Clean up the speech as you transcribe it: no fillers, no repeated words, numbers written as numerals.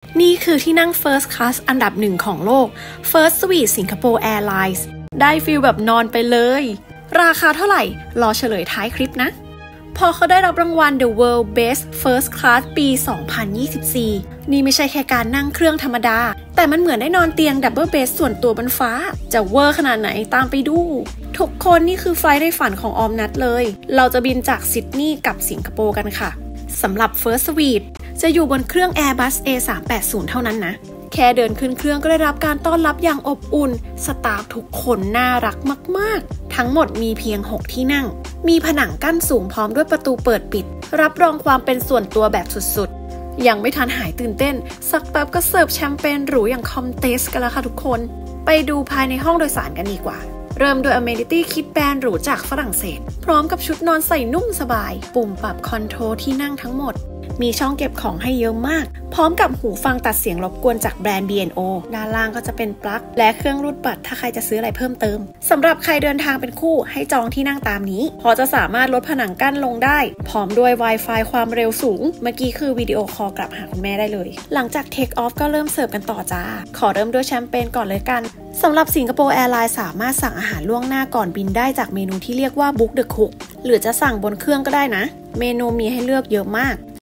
นี่คือที่นั่ง First Class อันดับหนึ่งของโลก First Suite Singapore Airlines ได้ฟีลแบบนอนไปเลยราคาเท่าไหร่รอเฉลยท้ายคลิปนะพอเขาได้รับรางวัล The World Best First Class ปี 2024 นี่ไม่ใช่แค่การนั่งเครื่องธรรมดาแต่มันเหมือนได้นอนเตียงดับเบิลเบสส่วนตัวบนฟ้าจะเวอร์ขนาดไหนตามไปดูทุกคนนี่คือไฟล์ในฝันของออมนัทเลยเราจะบินจากซิดนีย์กับสิงคโปร์กันค่ะสำหรับ First Suite จะอยู่บนเครื่อง Airbus A380 เท่านั้นนะแค่เดินขึ้นเครื่องก็ได้รับการต้อนรับอย่างอบอุ่นสตาฟทุกคนน่ารักมากๆทั้งหมดมีเพียง6ที่นั่งมีผนังกั้นสูงพร้อมด้วยประตูเปิดปิดรับรองความเป็นส่วนตัวแบบสุดๆยังไม่ทันหายตื่นเต้นสักแป๊บก็เสิร์ฟแชมเปญหรูอย่างคอมเทสกันแล้วค่ะทุกคนไปดูภายในห้องโดยสารกันดีกว่าเริ่มด้วย Amenity Kit แบรนด์หรูจากฝรั่งเศสพร้อมกับชุดนอนใส่นุ่มสบายปุ่มปรับคอนโทรลที่นั่งทั้งหมดมีช่องเก็บของให้เยอะมากพร้อมกับหูฟังตัดเสียงรบกวนจากแบรนด์ B&O ด้านล่างก็จะเป็นปลั๊กและเครื่องรูดบัตรถ้าใครจะซื้ออะไรเพิ่มเติมสำหรับใครเดินทางเป็นคู่ให้จองที่นั่งตามนี้พอจะสามารถลดผนังกั้นลงได้พร้อมด้วย Wi-Fi ความเร็วสูงเมื่อกี้คือวิดีโอคอลกลับหาคุณแม่ได้เลยหลังจาก Take Off ก็เริ่มเสิร์ฟกันต่อจ้าขอเริ่มด้วยแชมเปญก่อนเลยกันสำหรับสิงคโปร์แอร์ไลน์สามารถสั่งอาหารล่วงหน้าก่อนบินได้จากเมนูที่เรียกว่า Book the Cook หรือจะสั่งบนเครื่องก็ได้นะเมนูมีให้เลือกเยอะมาก